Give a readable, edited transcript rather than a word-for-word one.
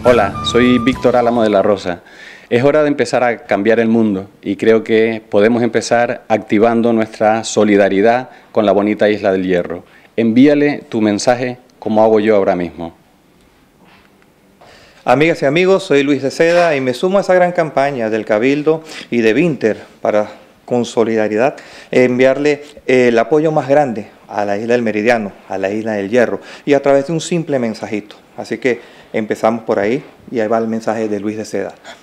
Hola, soy Víctor Álamo de la Rosa. Es hora de empezar a cambiar el mundo y creo que podemos empezar activando nuestra solidaridad con la bonita isla del Hierro. Envíale tu mensaje como hago yo ahora mismo. Amigas y amigos, soy Luis de Seda y me sumo a esa gran campaña del Cabildo y de Vinter para, con solidaridad, enviarle el apoyo más grande a la isla del Meridiano, a la isla del Hierro, y a través de un simple mensajito. Así que empezamos por ahí y ahí va el mensaje de Luis de Seda.